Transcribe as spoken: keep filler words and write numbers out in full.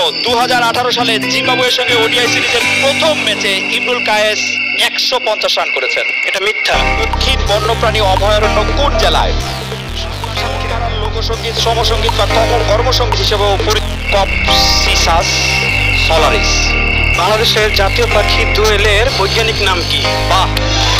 দু হাজার আঠারো সালে জিম্বাবুয়ের সঙ্গে ওডিআই সিরিজের প্রথম ম্যাচে ইমরুল কায়েস একশো পঞ্চাশ রান করেছেন। এটা মিথ্যা। দক্ষিণ বন্যপ্রাণী অভয়ারণ্য কোন জেলায়? লোকসঙ্গীত, সমসঙ্গীত বা কর্মসঙ্গীত হিসেবেও কপসিসাস সলারিস। বাংলাদেশের জাতীয় পাখি দোয়েলের বৈজ্ঞানিক নাম কি? বাহ।